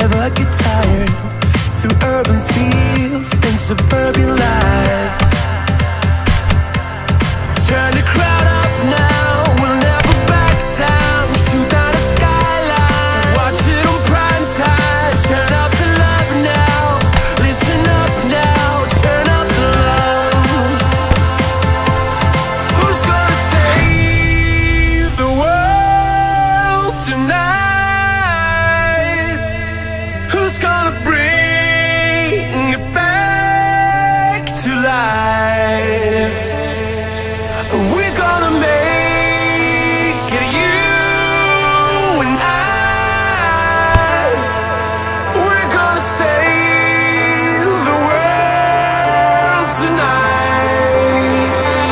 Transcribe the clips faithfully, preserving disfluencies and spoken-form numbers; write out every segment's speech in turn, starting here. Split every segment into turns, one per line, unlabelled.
never get tired. Through urban fields and suburban life. Turn the crowd up now, we'll never back down. Shoot down the skyline, watch it on prime time. Turn up the love now, listen up now. Turn up the love. Who's gonna save the world tonight? Who's gonna bring it back to life? We're gonna make it, you and I. We're gonna save the world tonight.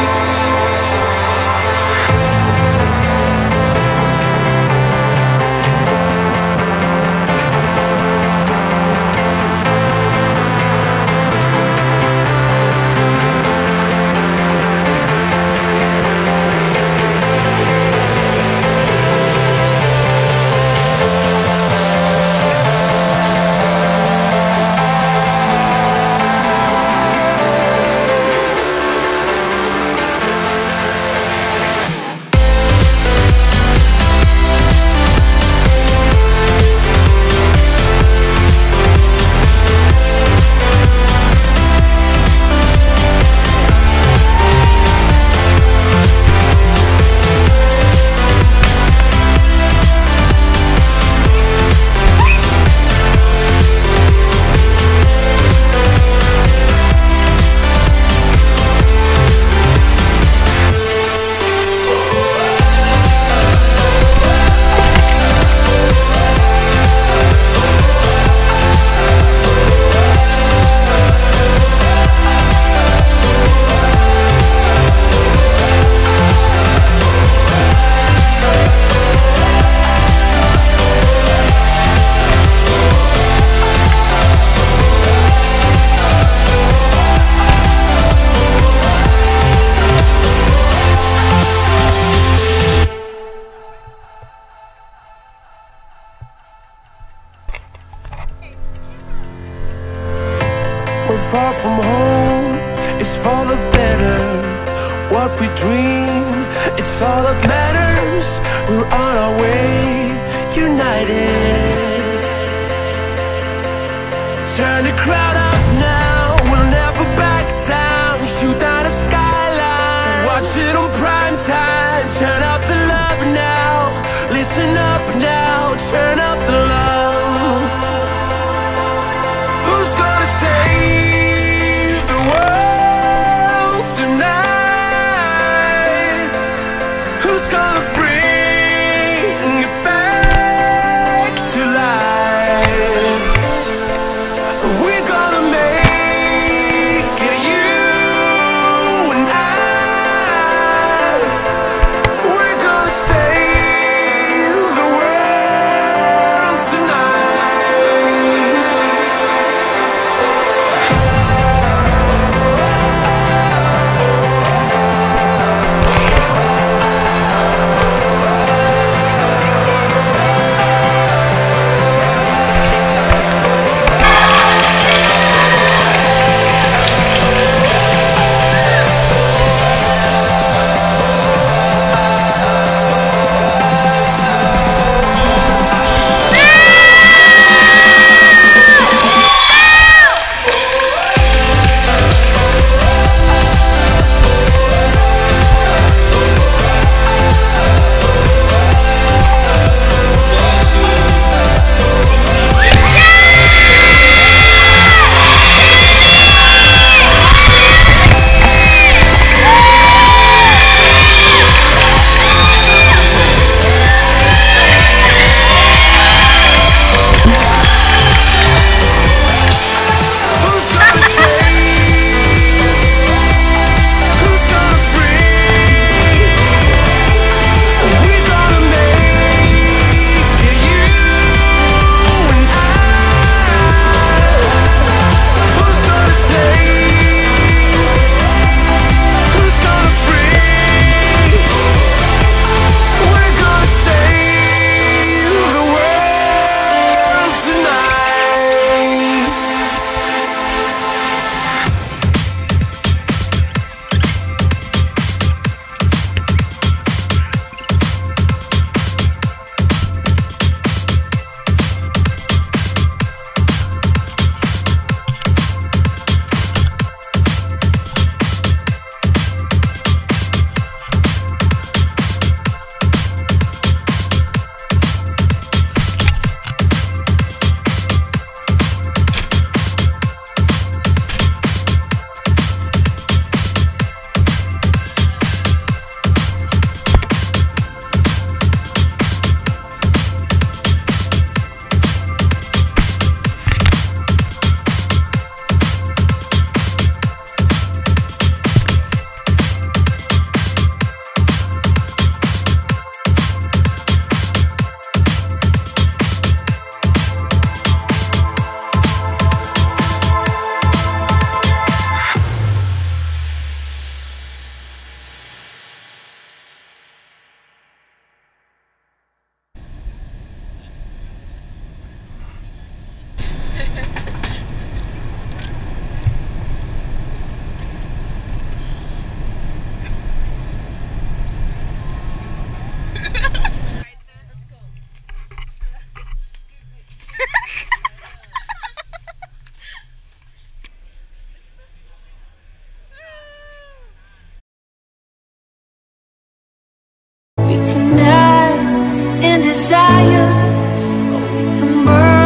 We're far from home, it's for the better. What we dream, it's all that matters. We're on our way, united. Turn the crowd up now, we'll never back down. Shoot down the skyline, watch it on prime time. Turn up the love now, listen up now. Turn up the love. Who's gonna save the world tonight? Who's gonna bring it back to life? We're gonna make it, you and I. We're gonna save the world tonight.
desires, oh, we can burn